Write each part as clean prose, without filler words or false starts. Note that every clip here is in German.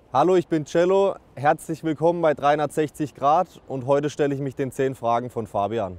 Hallo, ich bin Cello. Herzlich willkommen bei 360 Grad und heute stelle ich mich den 10 Fragen von Fabian.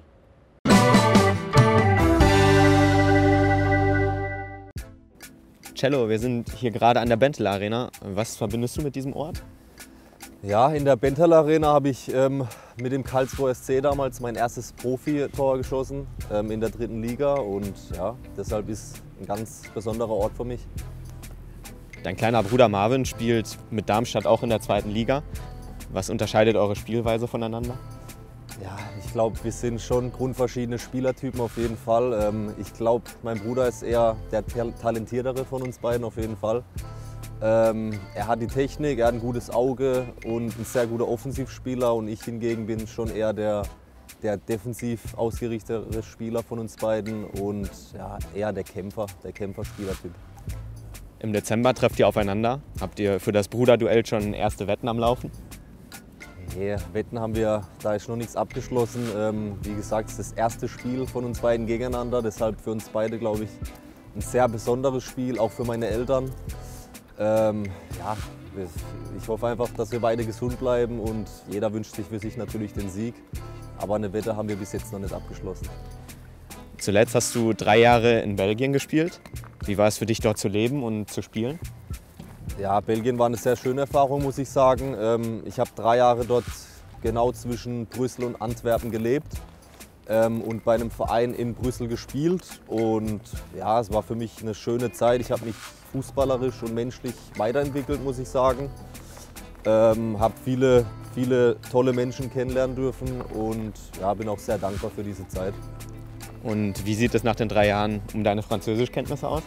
Cello, wir sind hier gerade an der Bentel Arena. Was verbindest du mit diesem Ort? Ja, in der Bentel Arena habe ich mit dem Karlsruher SC damals mein erstes Profitor geschossen in der 3. Liga und ja, deshalb ist ein ganz besonderer Ort für mich. Dein kleiner Bruder Marvin spielt mit Darmstadt auch in der 2. Liga. Was unterscheidet eure Spielweise voneinander? Ja, ich glaube, wir sind schon grundverschiedene Spielertypen auf jeden Fall. Ich glaube, mein Bruder ist eher der talentiertere von uns beiden auf jeden Fall. Er hat die Technik, er hat ein gutes Auge und ein sehr guter Offensivspieler und ich hingegen bin schon eher der defensiv ausgerichtete Spieler von uns beiden und ja, eher der Kämpferspielertyp. Im Dezember trefft ihr aufeinander. Habt ihr für das Bruderduell schon erste Wetten am Laufen? Nee, Wetten haben wir, da ist noch nichts abgeschlossen. Wie gesagt, es ist das erste Spiel von uns beiden gegeneinander, deshalb für uns beide, glaube ich, ein sehr besonderes Spiel, auch für meine Eltern. Ja, ich hoffe einfach, dass wir beide gesund bleiben und jeder wünscht sich für sich natürlich den Sieg. Aber eine Wette haben wir bis jetzt noch nicht abgeschlossen. Zuletzt hast du 3 Jahre in Belgien gespielt. Wie war es für dich, dort zu leben und zu spielen? Ja, Belgien war eine sehr schöne Erfahrung, muss ich sagen. Ich habe 3 Jahre dort genau zwischen Brüssel und Antwerpen gelebt und bei einem Verein in Brüssel gespielt. Und ja, es war für mich eine schöne Zeit. Ich habe mich fußballerisch und menschlich weiterentwickelt, muss ich sagen. Habe viele tolle Menschen kennenlernen dürfen und ja, bin auch sehr dankbar für diese Zeit. Und wie sieht es nach den 3 Jahren um deine Französischkenntnisse aus?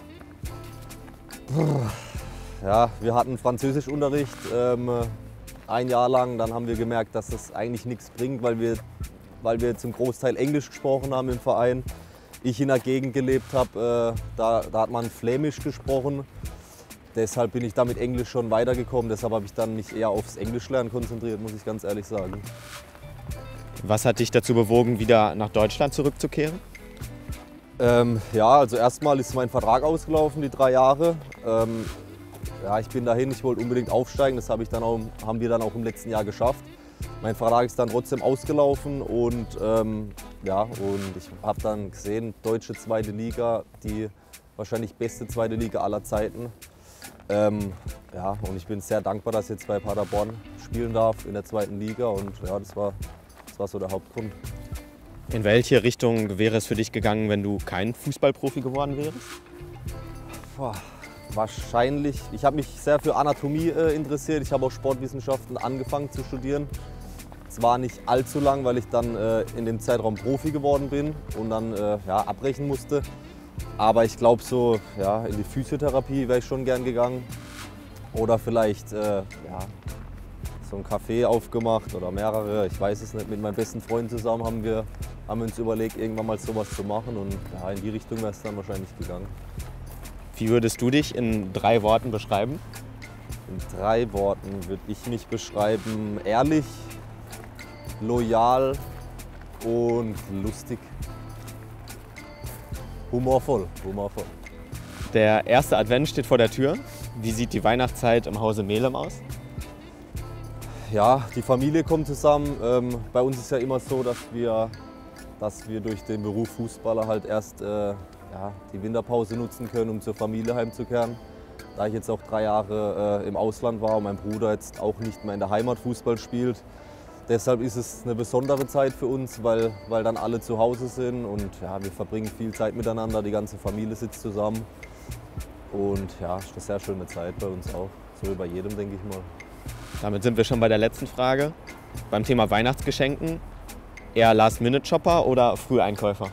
Ja, wir hatten Französischunterricht 1 Jahr lang. Dann haben wir gemerkt, dass das eigentlich nichts bringt, weil wir zum Großteil Englisch gesprochen haben im Verein. Ich in der Gegend gelebt habe, da hat man Flämisch gesprochen. Deshalb bin ich da mit Englisch schon weitergekommen. Deshalb habe ich dann mich eher aufs Englischlernen konzentriert, muss ich ganz ehrlich sagen. Was hat dich dazu bewogen, wieder nach Deutschland zurückzukehren? Ja, also erstmal ist mein Vertrag ausgelaufen, die 3 Jahre. Ja, ich bin dahin, ich wollte unbedingt aufsteigen, das haben wir dann auch im letzten Jahr geschafft. Mein Vertrag ist dann trotzdem ausgelaufen und, und ich habe dann gesehen, deutsche 2. Liga, die wahrscheinlich beste 2. Liga aller Zeiten. Ja, und ich bin sehr dankbar, dass ich jetzt bei Paderborn spielen darf in der 2. Liga und ja, das war so der Hauptgrund. In welche Richtung wäre es für dich gegangen, wenn du kein Fußballprofi geworden wärst? Wahrscheinlich. Ich habe mich sehr für Anatomie interessiert. Ich habe auch Sportwissenschaften angefangen zu studieren. Es war nicht allzu lang, weil ich dann in dem Zeitraum Profi geworden bin und dann abbrechen musste. Aber ich glaube, so in die Physiotherapie wäre ich schon gern gegangen. Oder vielleicht so ein Café aufgemacht oder mehrere. Ich weiß es nicht. Mit meinem besten Freund zusammen haben wir uns überlegt, irgendwann mal sowas zu machen. Und ja, in die Richtung wäre es dann wahrscheinlich gegangen. Wie würdest du dich in 3 Worten beschreiben? In 3 Worten würde ich mich beschreiben: ehrlich, loyal und lustig. Humorvoll. Der erste Advent steht vor der Tür. Wie sieht die Weihnachtszeit im Hause Melem aus? Ja, die Familie kommt zusammen. Bei uns ist ja immer so, dass wir durch den Beruf Fußballer halt erst die Winterpause nutzen können, um zur Familie heimzukehren. Da ich jetzt auch 3 Jahre im Ausland war und mein Bruder jetzt auch nicht mehr in der Heimat Fußball spielt. Deshalb ist es eine besondere Zeit für uns, weil dann alle zu Hause sind und ja, wir verbringen viel Zeit miteinander, die ganze Familie sitzt zusammen. Und ja, es ist eine sehr schöne Zeit bei uns auch, so wie bei jedem, denke ich mal. Damit sind wir schon bei der letzten Frage. Beim Thema Weihnachtsgeschenken, eher Last-Minute-Shopper oder Früheinkäufer?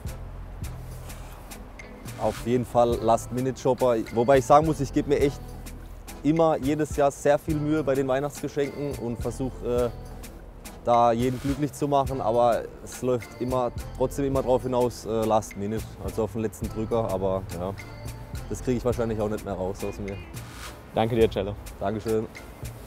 Auf jeden Fall Last-Minute-Shopper. Wobei ich sagen muss, ich gebe mir echt jedes Jahr sehr viel Mühe bei den Weihnachtsgeschenken und versuche da jeden glücklich zu machen. Aber es läuft trotzdem immer darauf hinaus, Last-Minute, also auf den letzten Drücker. Aber ja, das kriege ich wahrscheinlich auch nicht mehr raus aus mir. Danke dir, Cello. Dankeschön.